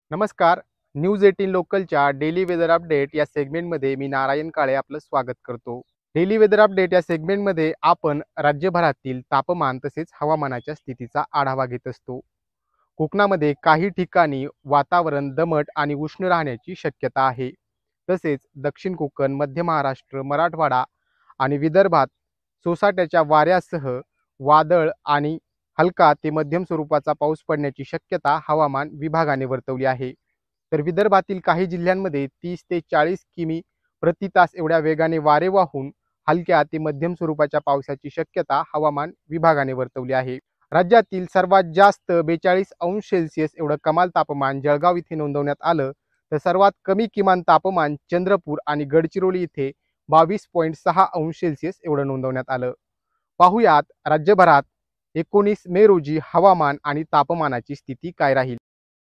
नमस्कार. न्यूज 18 लोकलच्या daily weather update या सेगमेंटमध्ये मी नारायण काळे आपलं स्वागत करतो. डेली वेदर अपडेट या सेगमेंटमध्ये आपण राज्यभरातील तापमान तसेच हवामानाच्या स्थितीचा आढावा घेत असतो. कोकणामध्ये काही ठिकाणी वातावरण दमट आणि उष्ण राहण्याची शक्यता आहे. तसेच दक्षिण कोकण, मध्य महाराष्ट्र, मराठवाडा आणि विदर्भात सोसाट्याच्या वाऱ्यासह वादळ आणि हलका ते मध्यम स्वरूपाचा पाऊस पडण्याची शक्यता हवामान विभागाने वर्तवली आहे. तर विदर्भातील काही जिल्ह्यांमध्ये 30 ते 40 किमी प्रति तास एवढ्या वेगाने वारे वाहून हलक्या ते मध्यम स्वरूपाच्या पावसाची शक्यता हवामान विभागाने वर्तवली आहे. राज्यातील सर्वात जास्त 42° एवढं कमाल तापमान जळगाव इथे नोंदवण्यात आलं, तर सर्वात कमी किमान तापमान चंद्रपूर आणि गडचिरोली इथे 22.6° एवढं नोंदवण्यात आलं. पाहुयात राज्यभरात 19 मे रोजी हवामान आणि तापमानाची स्थिती काय राहील.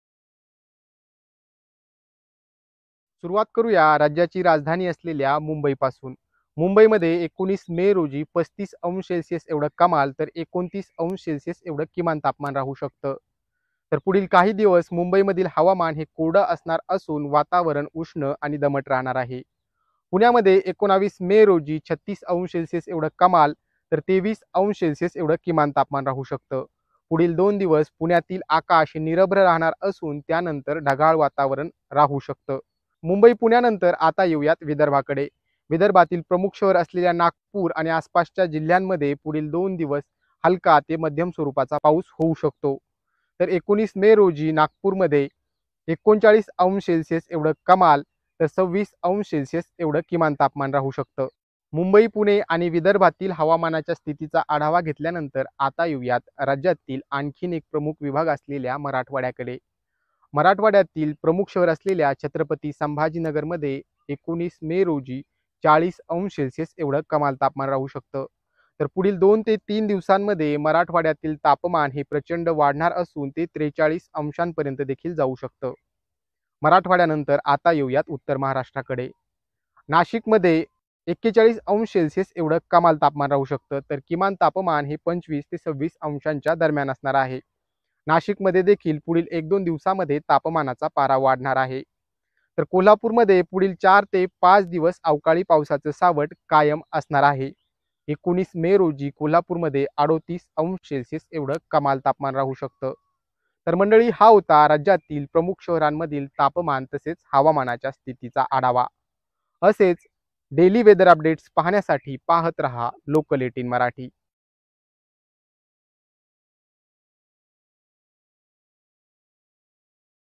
सुरुवात करूया राज्याची राजधानी असलेल्या मुंबईपासून. मुंबईमध्ये 19 मे रोजी 35° एवढं कमाल तर 29° एवढं किमान तापमान राहू शकतं. तर पुढील काही दिवस मुंबईमधील हवामान हे कोरडं असणार असून वातावरण उष्ण आणि दमट राहणार आहे. पुण्यामध्ये 19 मे रोजी 36° एवढं कमाल तर 23° एवढं किमान तापमान राहू शकतं. पुढील 2 दिवस पुण्यातील आकाश हे निरभ्र राहणार असून त्यानंतर ढगाळ वातावरण राहू शकतं. मुंबई पुण्यानंतर आता येऊयात विदर्भाकडे. विदर्भातील प्रमुख शहर असलेल्या नागपूर आणि आसपासच्या जिल्ह्यांमध्ये पुढील 2 दिवस हलका ते मध्यम स्वरूपाचा पाऊस होऊ शकतो. तर 19 मे रोजी नागपूरमध्ये 39° एवढं कमाल तर 26° एवढं किमान तापमान राहू शकतं. मुंबई, पुणे आणि विदर्भातील हवामानाच्या स्थितीचा आढावा घेतल्यानंतर आता येऊयात राज्यातील आणखीन एक प्रमुख विभाग असलेल्या मराठवाड्याकडे. मराठवाड्यातील प्रमुख शहर असलेल्या छत्रपती संभाजीनगरमध्ये 19 मे रोजी 40° एवढं कमाल तापमान राहू शकतं. तर पुढील 2 ते 3 दिवसांमध्ये मराठवाड्यातील तापमान हे प्रचंड वाढणार असून ते 43° देखील जाऊ शकतं. मराठवाड्यानंतर आता येऊयात उत्तर महाराष्ट्राकडे. नाशिकमध्ये 41° एवढं कमाल तापमान राहू शकतं, तर किमान तापमान हे 25 ते 26° दरम्यान असणार आहे. नाशिकमध्ये देखील पुढील 1-2 दिवसामध्ये तापमानाचा पारा वाढणार आहे. तर कोल्हापूरमध्ये पुढील 4 ते 5 दिवस अवकाळी पावसाचं सावट कायम असणार आहे. 19 मे रोजी कोल्हापूरमध्ये 38° एवढं कमाल तापमान राहू शकतं. तर मंडळी, हा होता राज्यातील प्रमुख शहरांमधील तापमान तसेच हवामानाच्या स्थितीचा आढावा. असेच डेली वेदर अपडेट्स पाहण्यासाठी पाहत रहा लोकल 18 मराठी.